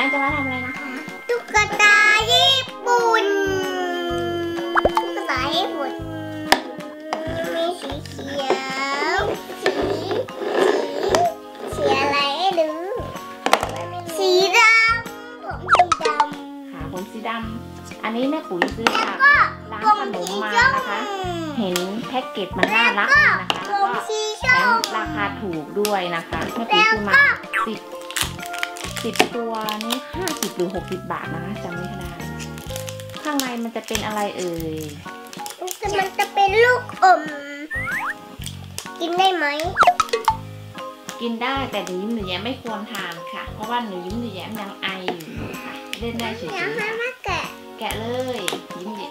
จะมาทำอะไรนะคะตุ๊กตาญี่ปุ่นตุ๊กตาญี่ปุ่นมีสีเขียวสีอะไรไม่รู้สีดำผมสีดำอันนี้แม่ปุ๋ยซื้อจากร้านขนมมานะคะเห็นแพ็กเกจมันน่ารักนะคะแล้วก็แถมราคาถูกด้วยนะคะแม่ปุ๋ยซื้อมา10ตัวนี้50หรือ60 บาทนะคะจำไม่ได้ข้างในมันจะเป็นอะไรเอ่ยมันจะเป็นลูกอมกินได้ไหมกินได้แต่หนูยิ้มหนูแย้มไม่ควรทานค่ะเพราะว่าหนูยิ้มหนูแย้มยังไออยู่ค่ะเล่นได้เฉยๆค่ะแกะเลยยิ้มแย้ม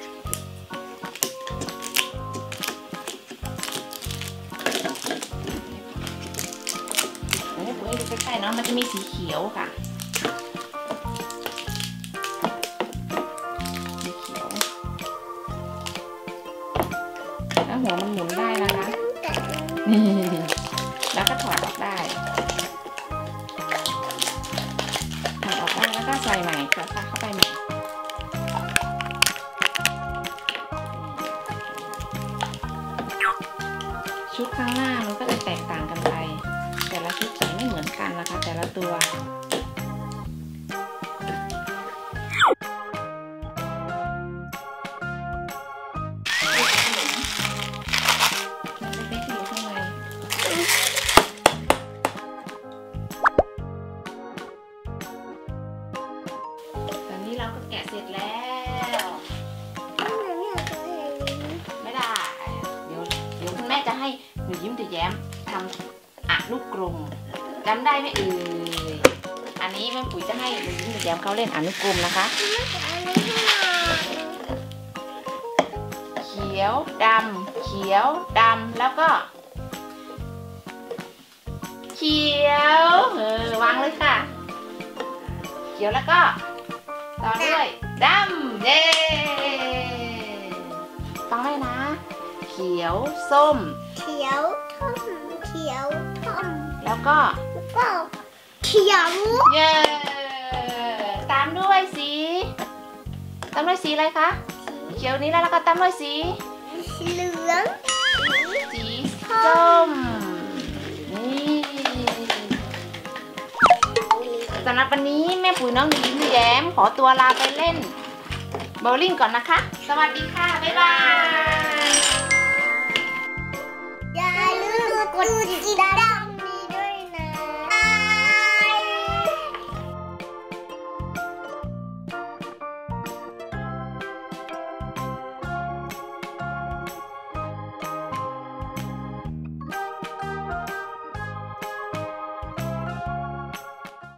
ให้ปุ๋ยดูใกล้ๆเนาะมันจะมีสีเขียวค่ะสีเขียวแล้วหัวมันหมุนได้นะคะแล้วก็ถอดออกได้ถอดออกได้แล้วก็ใส่ใหม่ใส่เข้าไปใหม่ชุดข้างหน้ามันก็จะแตกต่างกันไปแต่ละชุดใส่ไม่เหมือนกันนะคะแต่ละตัวเราก็แกะเสร็จแล้วไม่ได้เดี๋ยวคุณแม่จะให้หนูยิ้มหนูแย้มทำอนุกรมจำได้ไหมเอ่ยอันนี้แม่ปุ๋ยจะให้หนูยิ้มหนูแย้มเขาเล่นอนุกรมนะคะเขียวดำเขียวดำแล้วก็เขียววางเลยค่ะเขียวแล้วก็ต่อด้วยดำเย้ฟังได้นะเขียวส้มเขียวท่อมแล้วก็เขียวเย้ตามด้วยสีอะไรคะเขียวนี้แล้วก็ตามด้วยสีเหลืองสีส้มนี่สำหรับวันนี้แม่ปุ๋ยน้องยิ้มแย้มขอตัวลาไปเล่นโบว์ลิ่งก่อนนะคะสวัสดีค่ะบ๊ายบายอย่าลืมกดติดตาม